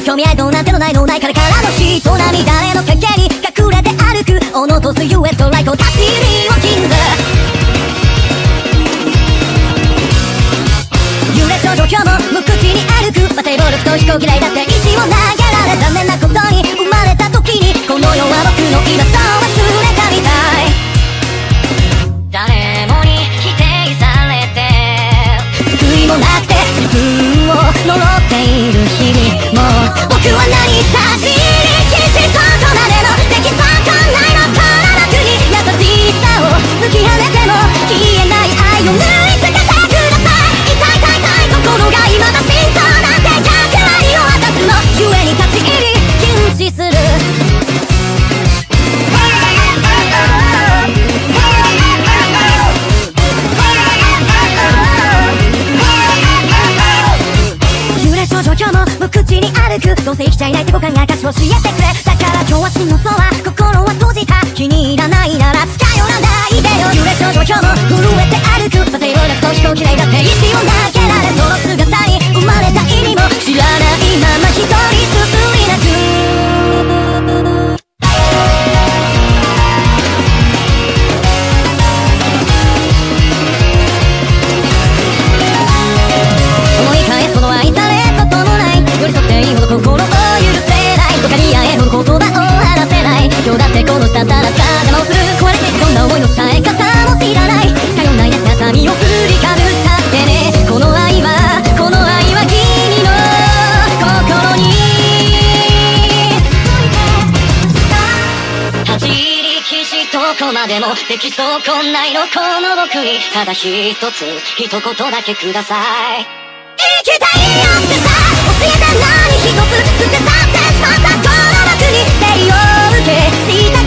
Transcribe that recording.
興味ありそうなんてのないのないからからの人波誰の陰に隠れて歩く斧とすゆえストライクを立ち入りを禁ず揺れ症状今日も無口に歩く罵声暴力と飛行嫌いだって石を投げられ残念なことに生まれた時にこの世は僕の居場所を忘れたみたい誰もに否定されて救いもなくて自分を呪っている日々もう僕は何立ち入り禁止どこまでもできそうこないのこの楽に優しさを突き跳ねても消えない愛を縫い付けてください痛い痛い痛い心が未だ心臓なんて役割を果たすの故に立ち入り禁止する今日も無口に歩くどうせ生きちゃいないって誤解が歌詞を教えてくれだから今日は心のそは心は閉じた気に入らないなら近寄らないでよ揺れ症状今日も震えて歩く罵声暴力と飛行嫌いだって石を投げられその姿に生まれた意味も知らないまま一人すすり泣く思い返すほど愛され寄り添っていいほど心を許せない分かり合えほど言葉を話せない今日だってこの下たらさ邪魔をする壊れてどんな思いの伝え方も知らない近寄んないでハサミを振りかぶったってねこの愛は君の心に立ち入り禁止どこまでもできそうこんないのこの僕にただ一つ一言だけください生きたいよってさ教えて何一つ捨て去ってしまったこの僕に生を受け